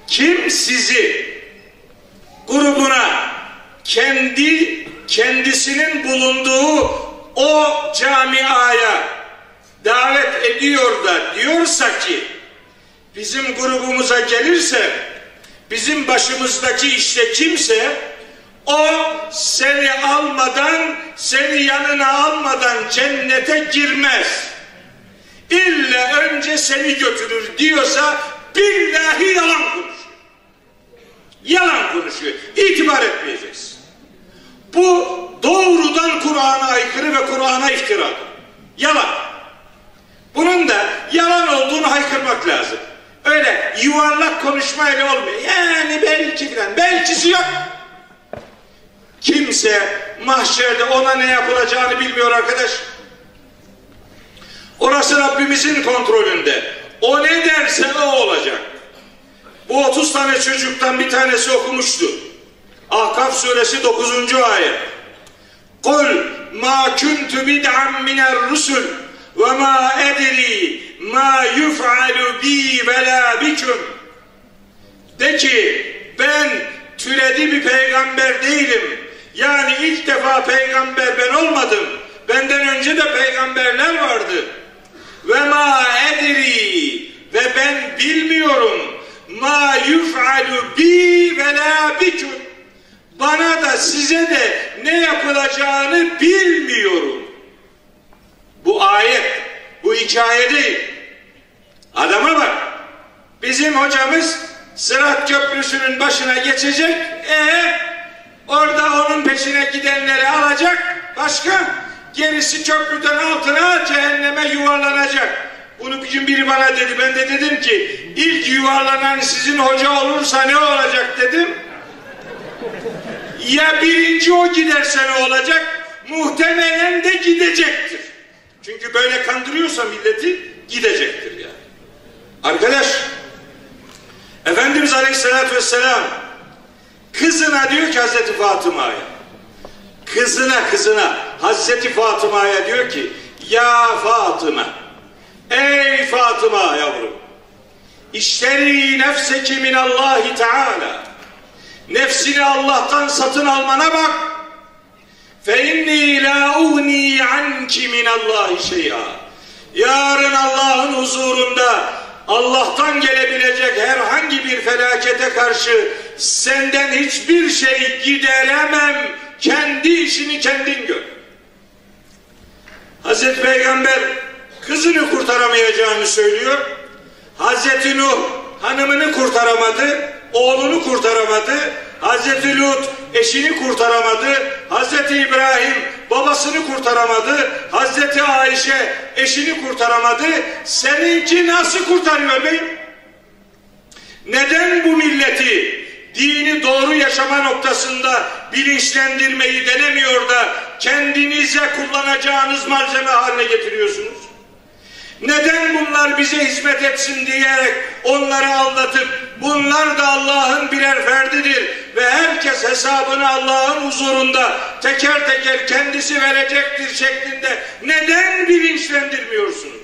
Kim sizi grubuna kendisinin bulunduğu o camiaya davet ediyor da diyorsa ki bizim grubumuza gelirse bizim başımızdaki işte kimse o seni almadan, seni yanına almadan cennete girmez. İlla önce seni götürür diyorsa billahi yalan konuşuyor. Yalan konuşuyor. İtibar etmeyeceksin. Bu doğrudan Kur'an'a aykırı ve Kur'an'a iftiradır. Yalan. Bunun da yalan olduğunu haykırmak lazım. Öyle yuvarlak konuşmayla olmuyor. Yani belki falan. Belkisi yok. Kimse mahşerde ona ne yapılacağını bilmiyor arkadaş. Orası Rabbimizin kontrolünde. O ne derse o olacak. Bu 30 tane çocuktan bir tanesi okumuştu. Ahkaf suresi 9. ayet. Kul ma kuntu bid'an minel rusul ve ma edri ma yuf'alu bi ve la bikum. De ki ben türedi bir peygamber değilim. Yani ilk defa peygamber ben olmadım. Benden önce de peygamberler vardı. Ve ma edri ve ben bilmiyorum. Ma yuf'alu bi ve la bikum. Bana da size de ne yapılacağını bilmiyorum. Bu ayet, bu hikaye değil. Adama bak. Bizim hocamız Sırat Köprüsü'nün başına geçecek. Orada onun peşine gidenleri alacak. Başka? Gerisi köprüden altına cehenneme yuvarlanacak. Bunu bir gün biri bana dedi. Ben de dedim ki ilk yuvarlanan sizin hoca olursa ne olacak dedim. Ya birinci o giderse ne olacak? Muhtemelen de gidecektir. Çünkü böyle kandırıyorsa milleti gidecektir yani. Arkadaş, Efendimiz Aleyhisselatü Vesselam kızına diyor ki Hazreti Fatıma'ya, kızına Hazreti Fatıma'ya diyor ki ya Fatıma, ey Fatıma yavrum, işteri nefseki minallahi teala, nefsini Allah'tan satın almana bak. Fe inni la ugni anki minallahi şey'a. Yarın Allah'ın huzurunda Allah'tan gelebilecek herhangi bir felakete karşı senden hiçbir şey gideremem. Kendi işini kendin gör. Hazreti Peygamber kızını kurtaramayacağını söylüyor. Hazreti Nuh hanımını kurtaramadı, oğlunu kurtaramadı. Hazreti Lut eşini kurtaramadı. Hazreti İbrahim babasını kurtaramadı. Hazreti Ayşe eşini kurtaramadı. Seninki nasıl kurtarıyor beyim? Neden bu milleti dini doğru yaşama noktasında bilinçlendirmeyi denemiyor da kendinize kullanacağınız malzeme haline getiriyorsunuz? Neden bunlar bize hizmet etsin diyerek onları aldatıp bunlar da Allah'ın birer ferdidir ve herkes hesabını Allah'ın huzurunda teker teker kendisi verecektir şeklinde neden bilinçlendirmiyorsunuz?